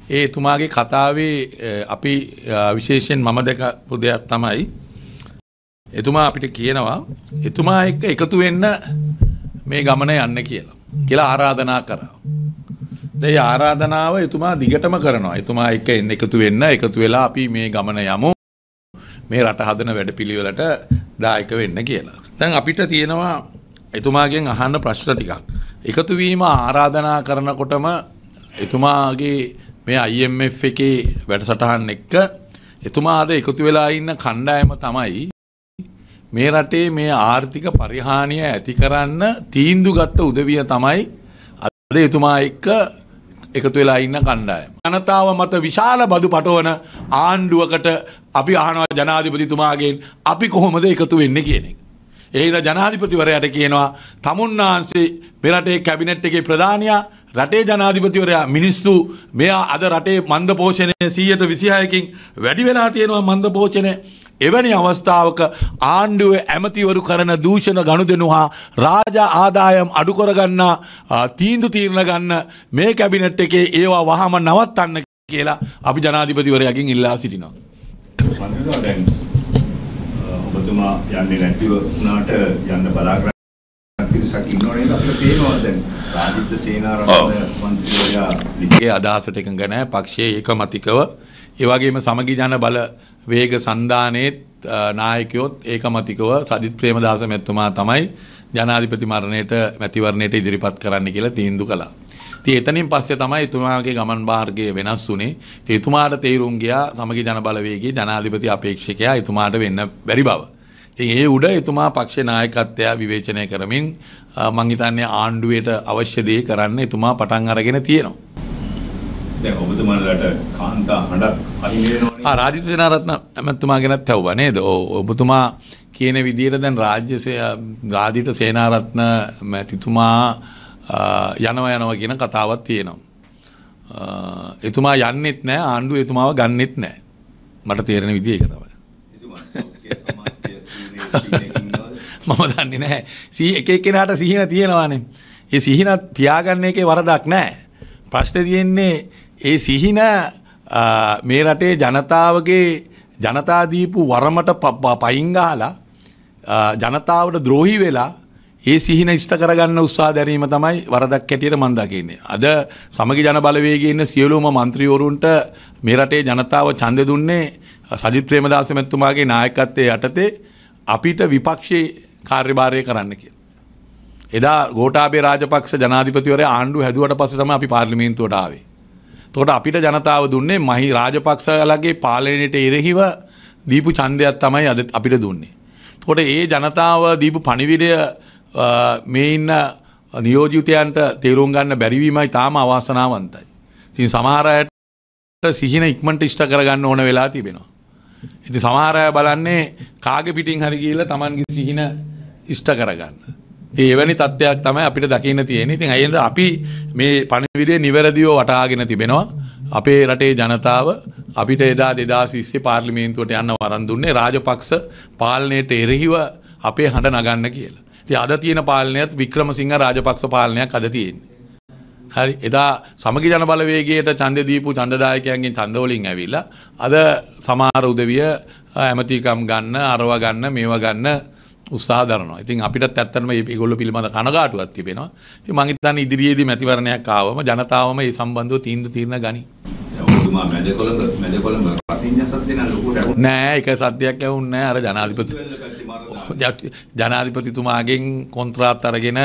එතුමාගේ කතාවේ අපි විශේෂයෙන් මම දැකපු දෙයක් තමයි එතුමා අපිට කියනවා එතුමා එක්ක එකතු වෙන්න මේ ගමන යන්න කියලා ආරාධනා කරා. ඒ ආරාධනාව එතුමා දිගටම කරනවා. එතුමා එක්ක එකතු වෙන්න එකතු වෙලා අපි මේ ගමන යමු. මේ රට හදන වැඩපිළිවෙලට දායක වෙන්න කියලා. දැන් අපිට තියෙනවා එතුමාගෙන් අහන්න ප්‍රශ්න ටිකක්. එකතු වීම ආරාධනා කරනකොටම එතුමාගේ මේ IMF එකේ වැඩසටහන් එක්ක එතුමා අද එකතු වෙලා ඉන්න කණ්ඩායම තමයි මේ රටේ මේ ආර්ථික පරිහානිය ඇති කරන්න තීන්දුව ගත්ත උදවිය තමයි අද එතුමා එක්ක එකතු වෙලා ඉන්න කණ්ඩායම. ජනතාව මත විශාල බදු පටවන ආණ්ඩුවකට අපි අහනවා ජනාධිපතිතුමාගෙන් අපි කොහොමද එකතු වෙන්නේ කියන එක. එහෙනම් ජනාධිපතිවරයාට කියනවා තමුන්නාන්සේ මේ රටේ කැබිනට් එකේ ප්‍රධානියා රටේ ජනාධිපතිවරයා මිනිස්සු මෙයා අද රටේ මන්ද පෝෂණය 126කින් වැඩි වෙලා තියෙනවා මන්ද පෝෂණය. එවැනි අවස්ථාවක ආණ්ඩුවේ ඇමතිවරු කරන දූෂණ ගනුදෙනු හා රාජ ආදායම් අඩු කරගන්න තීන්දුව తీරන ගන්න මේ කැබිනට් එකේ ඒවා වහම නවත්තන්න කියලා අපි ජනාධිපතිවරයාගෙන් ඉල්ලා සිටිනවා. දැන් ඔබතුමා යන්නේ නැතිව උනාට යන්න බලාපොරොත්තු පිරිසක් ඉන්නවනේ අපිට පේනවා දැන් රාජිත සේනාරත්න මන්ත්‍රීවරයා අදහසට එකඟ නැහැ පක්ෂයේ ඒකමතිකව ඒ වගේම සමගි ජන බල වේග සන්දානයේත් නායකයොත් ඒකමතිකව සජිත් ප්‍රේමදාස මැතිතුමා තමයි ජනාධිපති මැතිවරණයට ඉදිරිපත් කරන්න කියලා තීන්දුව කළා. ඉතින් එතනින් පස්සේ තමයි එතුමාගේ ගමන් මාර්ගය වෙනස් වුනේ. ඉතින් එතුමාට තේරුම් ගියා සමගි ජන බලවේගයේ ජනාධිපති අපේක්ෂකයා එතුමාට වෙන්න බැරි බව. ඉතින් ඒ උඩ එතුමා පක්ෂේ නායකත්වය විවේචනය කරමින් මං හිතන්නේ ආණ්ඩුවේට අවශ්‍ය දේ කරන්න එතුමා පටන් අරගෙන තියෙනවා. දැන් ඔබතුමාලට කාන්තා හඬක් අහිමි වෙනවනේ. රාජිත සේනාරත්න මැතිතුමා ගැනත් ඇහුවා නේද? ඔබතුමා කියන විදිහට දැන් රාජිත සේනාරත්න මැතිතුමා යනවා කියන කතාවක් තියෙනවා. එතුමා යන්නෙත් නැහැ ආණ්ඩුව එතුමාව ගන්නෙත් නැහැ. මට තේරෙන විදිහ ඒක තමයි. මම දන්නේ නැහැ. එක එක්කෙනාට සිහින තියෙනවානේ. ඒ සිහින තියාගන්න එකේ වරදක් නැහැ. ප්‍රශ්නේ තියෙන්නේ ඒ සිහින මේ රටේ ජනතා දීපු වරමට පයින් ගහලා ජනතාවට ද්‍රෝහි වෙලා ඒ සිහින ඉෂ්ට කරගන්න උත්සාහ දැරීම තමයි වරදක් හැටියට මම දකින්නේ. අද සමගි ජන බලවේගයේ ඉන්න සියලුම മന്ത്രിවරුන්ට මේ රටේ ජනතාව ඡන්දෙ දුන්නේ සජිත් ප්‍රේමදාස මැතිතුමාගේ නායකත්වයේ යටතේ අපිට විපක්ෂයේ කාර්යභාරය කරන්න කියලා. එදා ගෝඨාභය රාජපක්ෂ ජනාධිපතිවරයා ආණ්ඩුව හැදුවට පස්සේ තමයි අපි පාර්ලිමේන්තුවට ආවේ. එතකොට අපිට ජනතාව දුන්නේ මහි රාජපක්ෂලගේ පාලනයට එරෙහිව දීපු ඡන්දයක් තමයි අද අපිට දුන්නේ. එතකොට ඒ ජනතාව දීපු පණිවිඩය මේ ඉන්න නියෝජිතයන්ට තේරුම් ගන්න බැරි වීමයි තාම අවාසනාවන්තයි. ඉතින් සමහර අයට සිහින ඉක්මනට ඉෂ්ට කරගන්න ඕන වෙලා තිබෙනවා. ඉතින් සමහර අය බලන්නේ කාගේ පිටින් හරි ගිහිල්ලා Tamanගේ සිහින ඉෂ්ට කරගන්න. එවැනි තත්ත්වයක් තමයි අපිට දකින්න තියෙන්නේ. ඉතින් අයියෙන්ද අපි මේ පණිවිඩය නිවැරදිව වටහාගෙන තිබෙනවා. අපේ රටේ ජනතාව අපිට එදා 2020 පාර්ලිමේන්තුවට යන්න වරන් දුන්නේ රාජපක්ෂ පාලනයට එරෙහිව අපේ හඬ නගන්න කියලා. ඉතින් අද තියෙන පාලනයත් වික්‍රමසිංහ රාජපක්ෂ පාලනයක් අද තියෙන්නේ. හරි එදා සමගි ජන බලවේගයට ඡන්දෙ දීපු ඡන්දදායකයන්ගෙන් ඡන්ද වලින් ඇවිල්ලා අද සමහර උදවිය ඇමතිකම් ගන්න අරව ගන්න මේව ගන්න උත්සාහ දරනවා. ඉතින් අපිටත් ඇත්තටම මේගොල්ලෝ පිළිබඳ කනගාටුවක් තිබෙනවා. ඉතින් මම හිතන්නේ ඉදිරියේදී මැතිවරණයක් ආවම ජනතාවම මේ සම්බන්ධව තීන්දුව తీරන ගනි. ඔබතුමා මැදකොළඹ රතිඤ්ඤ සද්දේන ලොකුට නෑ ඒක සද්දයක් ඇහුන්නේ නෑ. අර ජනාධිපතිතුමාගෙන් කොන්ත්‍රාත් අරගෙන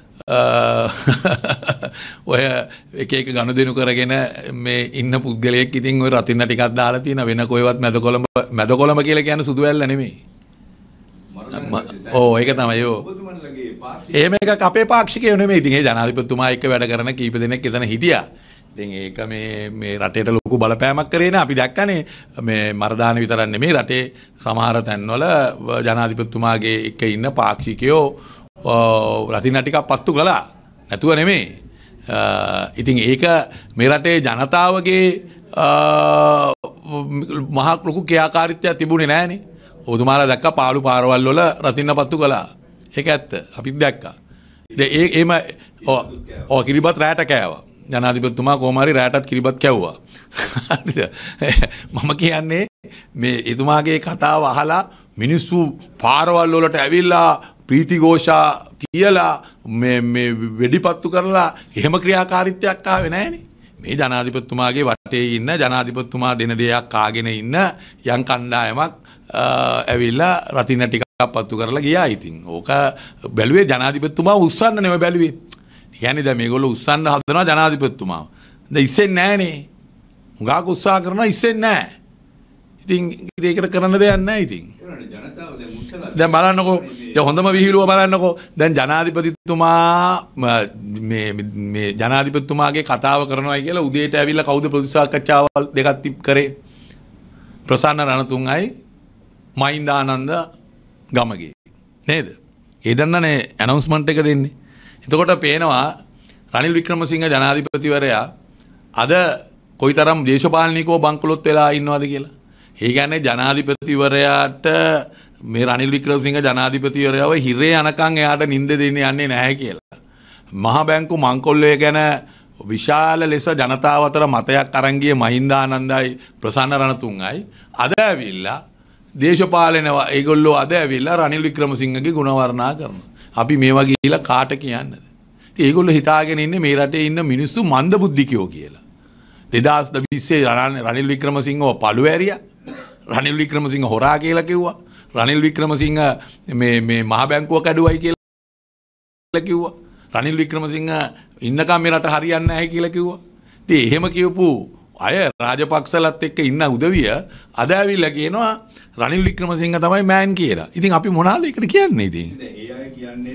ඔය එක ගනුදෙනු කරගෙන මේ ඉන්න පුද්ගලයෙක් ඉතින් ඔය රතින්න ටිකක් දාලා තියෙන වෙන කොහෙවත් මැදකොළඹ කියලා කියන්නේ සුදු වැල්ල නෙමෙයි. ඒක තමයි එහෙම එකක් අපේ පාක්ෂිකයෝ නෙමෙයි. ඉතින් ඒ ජනාධිපතිතුමා එක්ක වැඩ කරන කීප දෙනෙක් එතන හිටියා. ඉතින් ඒක මේ රටේට ලොකු බලපෑමක් කරේ නේ. අපි දැක්කනේ මේ මරදාන විතරක් නෙමෙයි රටේ සමහර තැන්වල ජනාධිපතිතුමාගේ එක්ක ඉන්න පාක්ෂිකයෝ රතින්න ටිකක් පත්තු කළා. නැතුව නෙමෙයි. ඉතින් ඒක මේ රටේ ජනතාවගේ මහා ලොකු ක්‍රියාකාරීත්වයක් තිබුණේ නැහනේ. ඔබතුමාලා දැක්කා පාළු පාරවල් වල රතින්න පත්තු කළා. ඒක ඇත්ත. අපිත් දැක්කා. එහෙම කිරිබත් රැට කෑවා. ජනාධිපතිතුමා කොහොම හරි රැටත් කිරිබත් කැව්වා. හරිද? මම කියන්නේ මේ එතුමාගේ කතාව අහලා මිනිස්සු පාරවල් වලට ඇවිල්ලා ප්‍රීතිഘോഷා තියලා මේ වෙඩිපත්තු කරලා එහෙම ක්‍රියාකාරීත්වයක් ආවේ නැහනේ. මේ ජනාධිපතිතුමාගේ වටේ ඉන්න ජනාධිපතිතුමා දෙන දෙයක් කාගෙන ඉන්න යම් කණ්ඩායමක් ඇවිල්ලා රතින්න ටිකක් පත්තු කරලා ගියා. ඉතින් ඕක බැලුවේ ජනාධිපතිතුමා උස්සන්න නෙමෙයි බැලුවේ. කියන්නේ දැන් මේගොල්ලෝ උස්සන්න හදනවා ජනාධිපතිතුමාව. දැන් ඉස්සෙන්නේ නැහනේ. හුඟක් උත්සාහ කරනවා ඉස්සෙන්නේ නැහැ. ඉතින් ඒකට කරන්න දෙයක් නැහැ ඉතින්. දැන් බලන්නකෝ දැන් හොඳම විහිළුව බලන්නකෝ දැන් ජනාධිපතිතුමා මේ ජනාධිපතිතුමාගේ කතාව කරනවායි කියලා උදේට ඇවිල්ලා කවුද ප්‍රතිසාකච්ඡාවල් දෙකක් කරේ ප්‍රසන්න රණතුංගයි මහින්දානන්ද ගමගේ නේද? ඒ දන්නනේ ඇනවුන්ස්මන්ට් එක දෙන්නේ. එතකොට පේනවා රනිල් වික්‍රමසිංහ ජනාධිපතිවරයා අද කොයිතරම් දේශපාලනිකව බංකොලොත් වෙලා ඉන්නවද කියලා. ඒ කියන්නේ ජනාධිපතිවරයාට මේ රනිල් වික්‍රමසිංහ ජනාධිපතිවරයාව හිරේ යනකම් එයාට නිින්ද දෙන්නේ යන්නේ නැහැ කියලා. මහා බැංකු මංකොල්ලය ගැන විශාල ලෙස ජනතාව අතර මතයක් අරන් ගියේ මහින්දානන්දයි ප්‍රසන්න රණතුංගයි අද ඇවිල්ලා දේශපාලන ඒගොල්ලෝ අද ඇවිල්ලා රනිල් වික්‍රමසිංහගේ ගුණ වර්ණනා කරනවා. අපි මේවා ගිහිලා කාට කියන්නද? ඉතින් ඒගොල්ලෝ හිතාගෙන ඉන්නේ මේ රටේ ඉන්න මිනිස්සු මන්ද බුද්ධිකයෝ කියලා. 2020 රනිල් වික්‍රමසිංහව පළු ඇරියා. රනිල් වික්‍රමසිංහ හොරා කියලා කිව්වා. රනිල් වික්‍රමසිංහ මේ මහ බැංකුව කැඩුවයි කියලා කිව්වා. රනිල් වික්‍රමසිංහ ඉන්නකම් මේ රට හරියන්නේ නැහැ කියලා කිව්වා. ඉතින් එහෙම කියපු අය රාජපක්ෂලත් එක්ක ඉන්න උදවිය අද ඇවිල්ලා කියනවා රනිල් වික්‍රමසිංහ තමයි මෑන් කියලා. ඉතින් අපි මොනවාද ඒකට කියන්නේ ඉතින්? ඒ අය කියන්නේ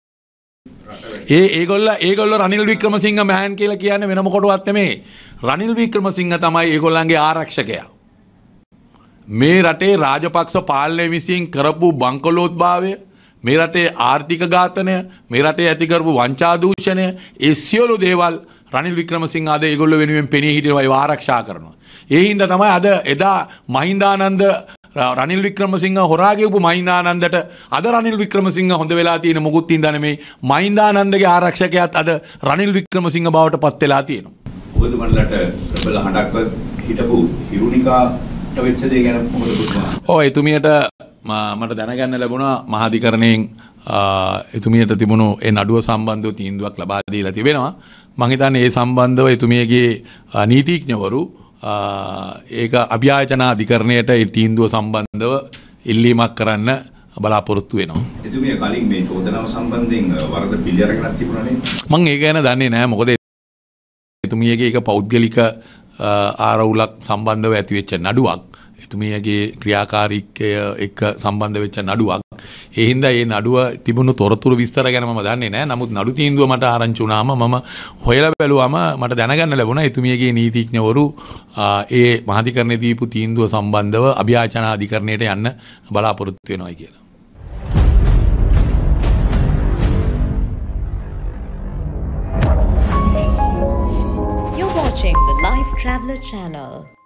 ඒගොල්ලෝ රනිල් වික්‍රමසිංහ මෑන් කියලා කියන්නේ වෙන මොකටවත් නෙමෙයි. රනිල් වික්‍රමසිංහ තමයි ඒගොල්ලන්ගේ ආරක්ෂකයා. මේ රටේ රාජපක්ෂ පාලනය විසින් කරපු බංකොලොත්භාවය, මේ රටේ ආර්ථික ඝාතනය, මේ රටේ ඇති කරපු වංචා දූෂණය, ඒ සියලු දේවල් රනිල් වික්‍රමසිංහ අද ඒගොල්ලෝ වෙනුවෙන් පෙනී හිටිනවා, ඒව ආරක්ෂා කරනවා. ඒ හින්දා තමයි අද එදා මහින්දානන්ද රනිල් වික්‍රමසිංහ හොරා කියපු මහින්දානන්දට අද රනිල් වික්‍රමසිංහ හොඳ වෙලා තියෙන මොකුත් හින්දා නෙමෙයි. මහින්දානන්දගේ ආරක්ෂකයාත් අද රනිල් වික්‍රමසිංහ බවට පත් වෙලා තියෙනවා. ඔබතුමන්ලට ප්‍රබල හඬක් හිටපු හිරුනිකාට වෙච්ච දේ ගැන මොකද පුතුමා? ඔව් එතුමියට මට දැනගන්න ලැබුණා මහාධිකරණයෙන් එතුමියට තිබුණු ඒ නඩුව සම්බන්ධව තීන්දුවක් ලබා දීලා තිබෙනවා. මම හිතන්නේ ඒ සම්බන්ධව එතුමියගේ නීතිඥවරු ඒක අභ්‍යාචනා අධිකරණයට ඒ තීන්දුව සම්බන්ධව ඉල්ලීමක් කරන්න බලාපොරොත්තු වෙනවා. එතුමිය කලින් මේ චෝදනාව සම්බන්ධයෙන් වරද පිළිඅරගෙනක් තිබුණා නේද? මම ඒක ගැන දන්නේ නැහැ. මොකද එතුමියගේ ඒක පෞද්ගලික ආරවුලක් සම්බන්ධව ඇති වෙච්ච නඩුවක්. එතුමියගේ ක්‍රියාකාරීත්වය එක්ක සම්බන්ධ වෙච්ච නඩුවක්. ඒ හින්දා මේ නඩුව තිබුණු තොරතුරු විස්තර ගැන මම දන්නේ නැහැ. නමුත් නඩු තීන්දුව මට ආරංචි වුණාම මම හොයලා බැලුවාම මට දැනගන්න ලැබුණා එතුමියගේ නීතිඥවරු ඒ මහාධිකරණයේ දීපු තීන්දුව සම්බන්ධව අභ්‍යාචනා අධිකරණයට යන්න බලාපොරොත්තු වෙනවා කියලා. You're watching the Life Traveller channel.